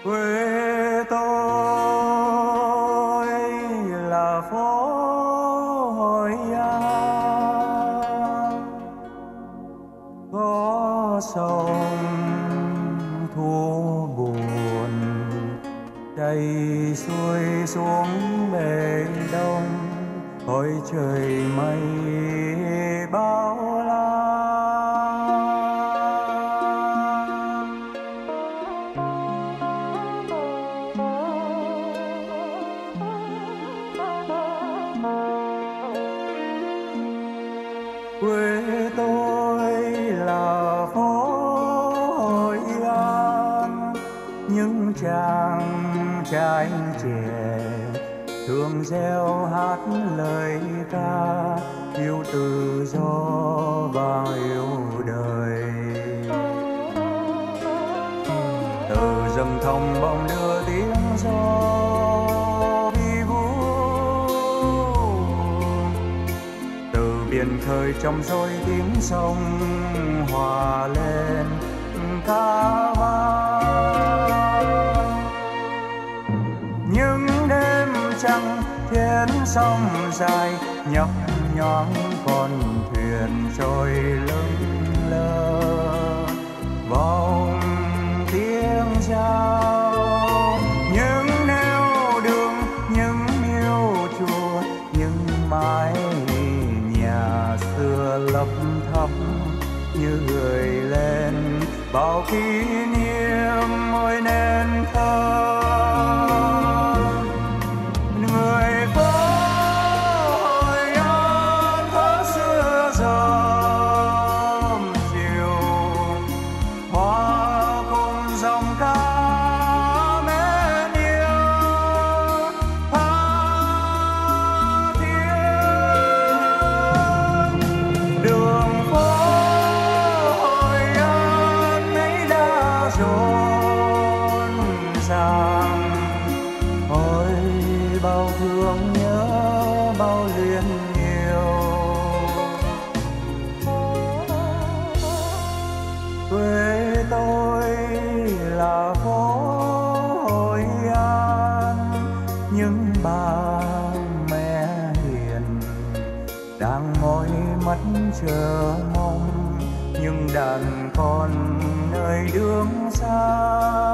Quê tôi là phố Hội An, có sông thu buồn chảy xuôi xuống bể đông, ôi trời mây bao la. Quê tôi là phố Hội An, những chàng trai trẻ thường reo hát lời ca yêu tự do và yêu đời. Từ rừng thông bỗng đưa tiếng gió vi vu, từ biển khơi trong rối tiếng sông hòa lên ca vang. Những đêm trăng trên sông dài nhấp nhoáng con thuyền trôi lững lờ, vòng tiếng giao những nẻo đường, những miếu chùa, những mái nhà xưa lấp thấp như gửi lên bao kỷ niệm ôi nên thơ. Người phố Hội An thơ xưa dầm chiều, hoa cùng dòng ca mến yêu tha thiết. Đường phố Hội An ấy đã rộn ràng, ôi bao thương nhớ bao luyến yêu. Quê tôi là phố Hội An, những bà mẹ hiền đang mỏi mắt chờ mong những đàn con nơi đường xa.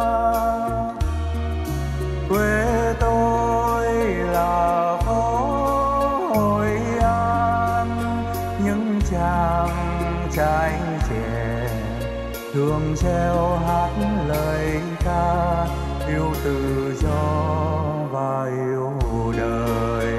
Quê tôi là phố Hội An, những chàng trai trẻ thường reo hát lời ca yêu tự do và yêu đời.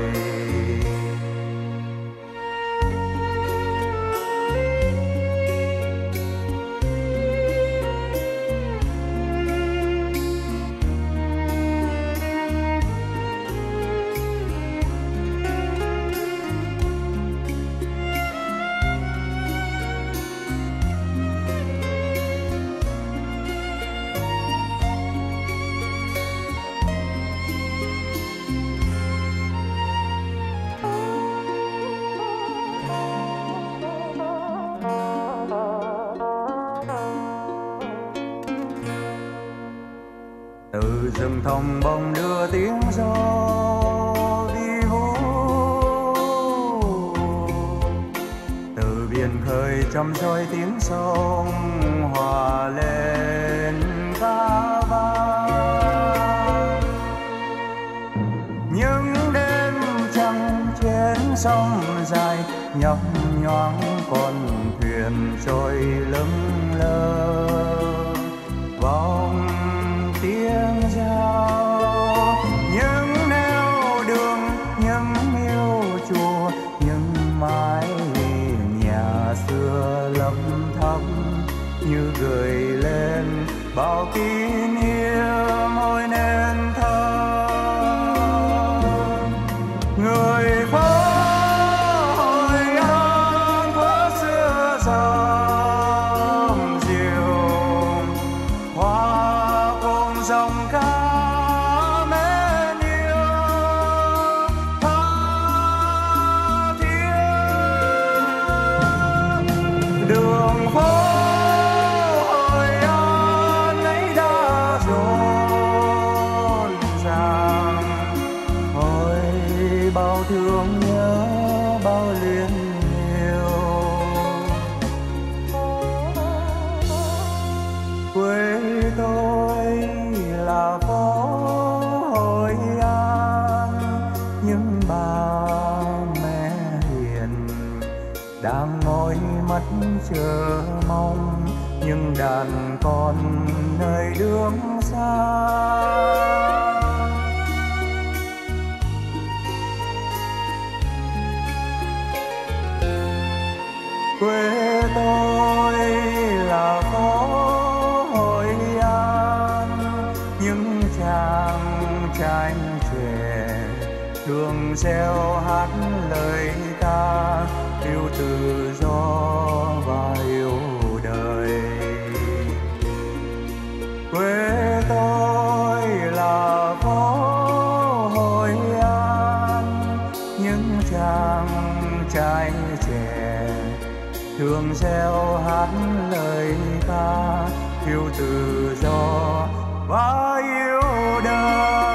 Từ rừng thông bỗng đưa tiếng gió vi vu, từ biển khơi trong rối tiếng sông hòa lên ca vang. Những đêm trăng trên sông dài nhấp nhoáng con thuyền trôi lững lờ, vòng tiếng giao những nẻo đường, những miếu chùa, những mái nhà xưa lấp thấp như gửi lên bao kỷ niệm ôi nên thơ. Người phố Hội An thơ xưa dầm chiều, hoa cùng dòng ca mến yêu tha thiết. Đường phố Hội An ấy đã rộn nhớ bao luyến yêu. Quê tôi là phố Hội An, nhưng bà mẹ hiền đang ngồi mắt chờ mong những đàn con nơi đường xa. Quê tôi là phố Hội An, những chàng trai trẻ đường reo hát lời ca yêu tự do và yêu đời. Quê tôi là phố Hội An, những chàng trai trẻ thường reo hát lời ca yêu tự do và yêu đời.